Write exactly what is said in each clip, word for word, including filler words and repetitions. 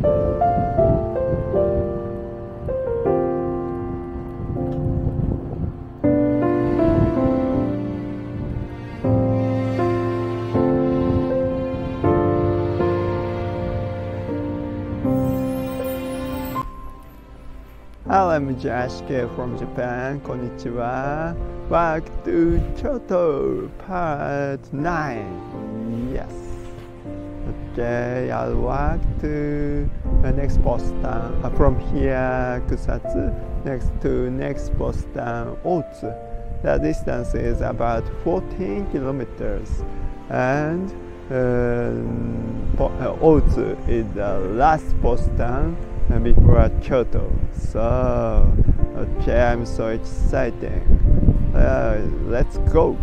Hello, I'm Josh K from Japan. Konnichiwa. Back to Kyoto, part nine. Yes. Okay, I'll walk to the next post town. Uh, from here, Kusatsu, next to next post town, Otsu. The distance is about fourteen kilometers, and um, uh, Otsu is the last post town before Kyoto. So, okay, I'm so excited. Uh, let's go.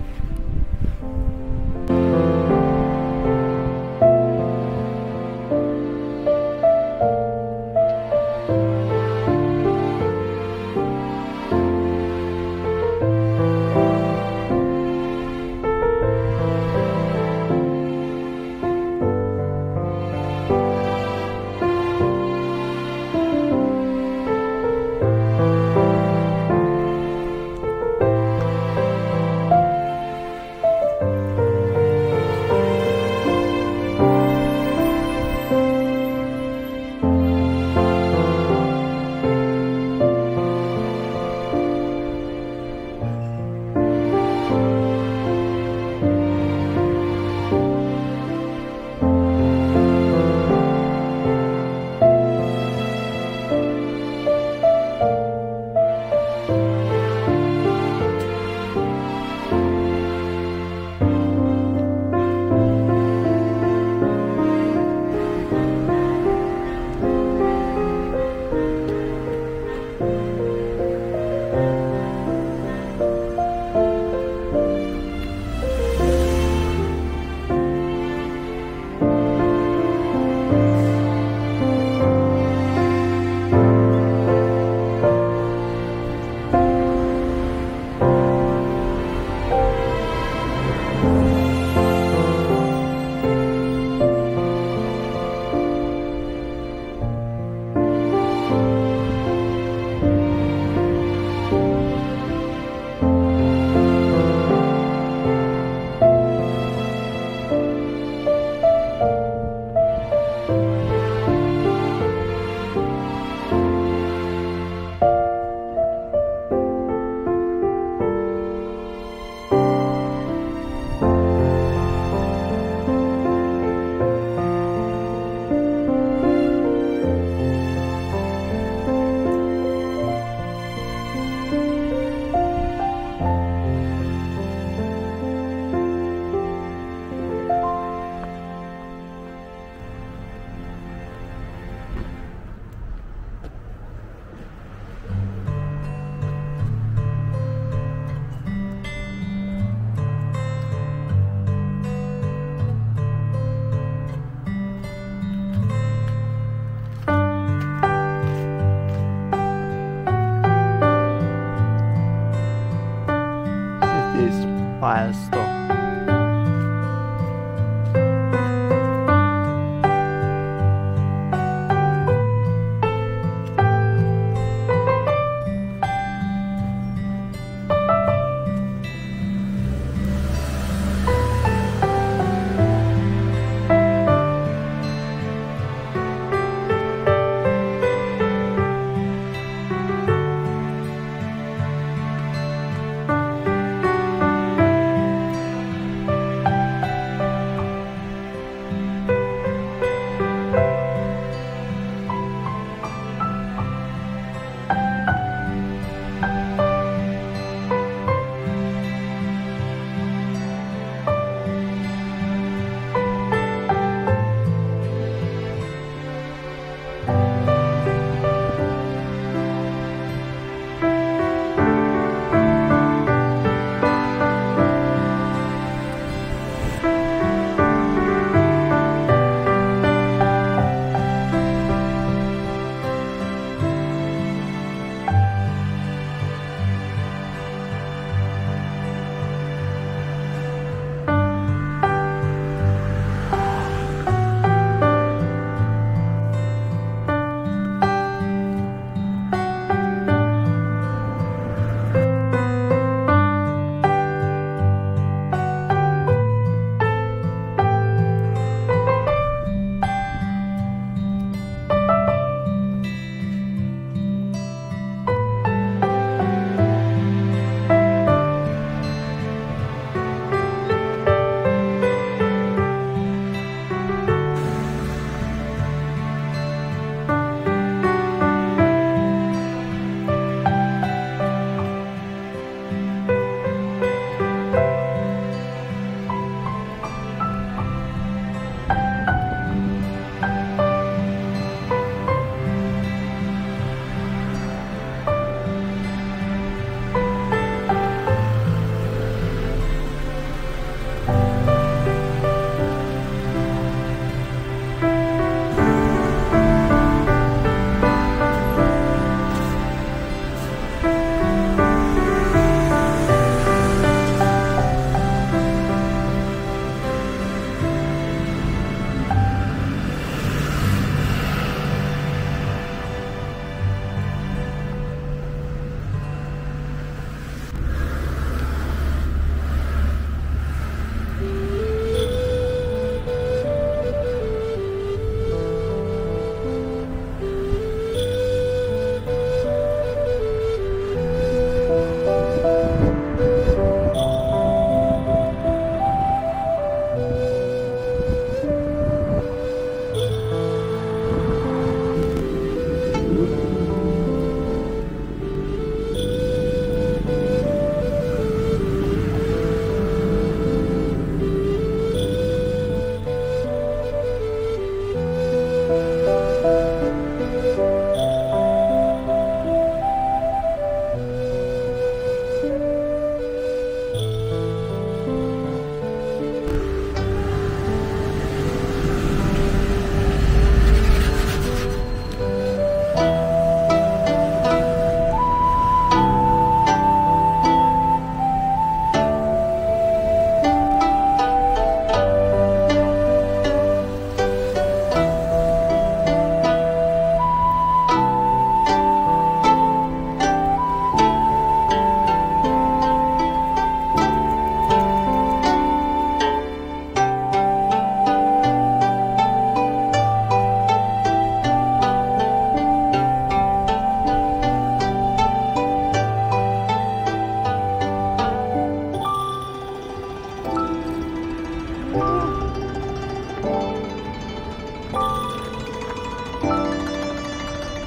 Milestone.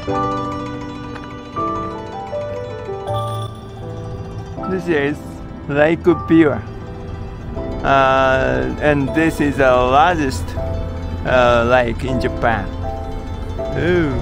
This is Lake Biwa, uh, and this is the largest uh, lake in Japan. Ooh.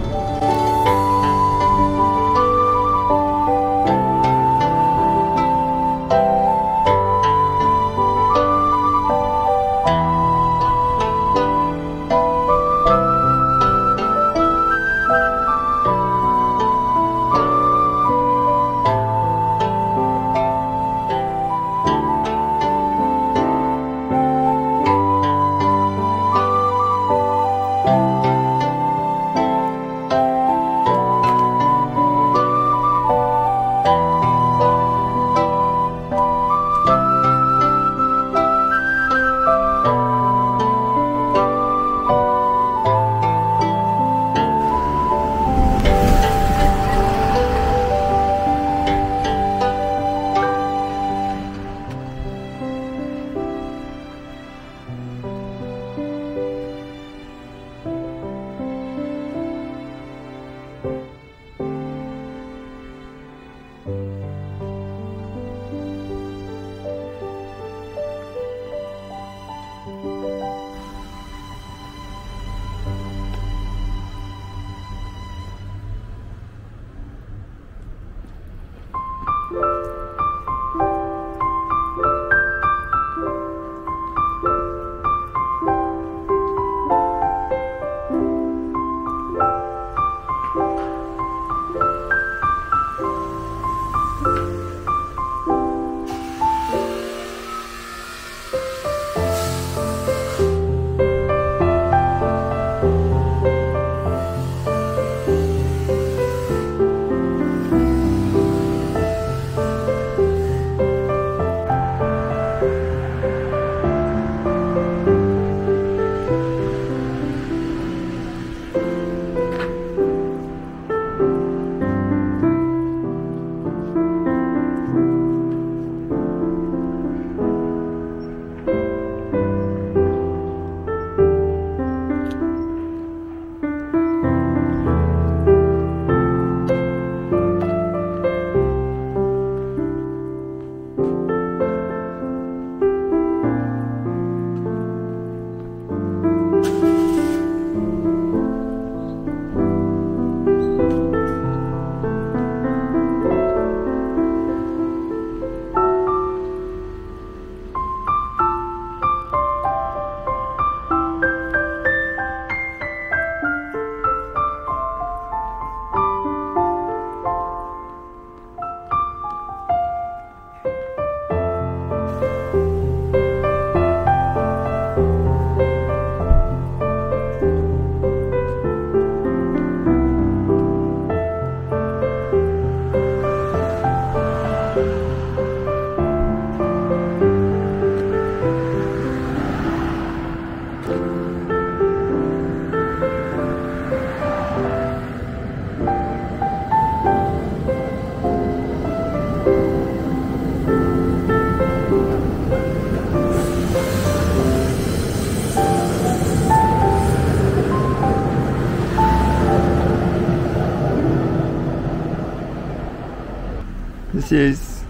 This is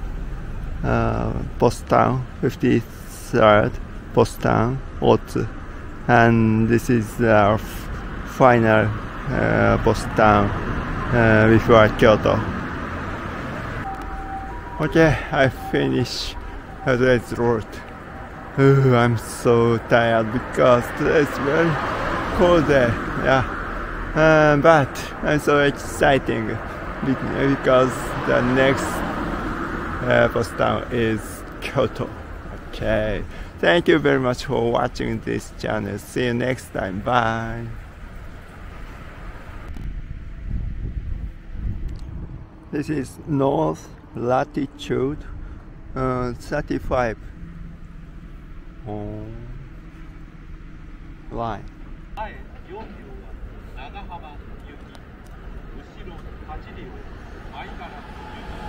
uh, post town, fifty-third post town, Otsu, and this is our final uh, post town uh, before Kyoto. Okay, I finished today's route. Ooh, I'm so tired because today's very cold day. Yeah, uh, but I'm so exciting because the next uh, post town is Kyoto. Okay, thank you very much for watching this channel. See you next time. Bye. This is north latitude uh, thirty-five on line. 長幅雪、後ろはち両、前から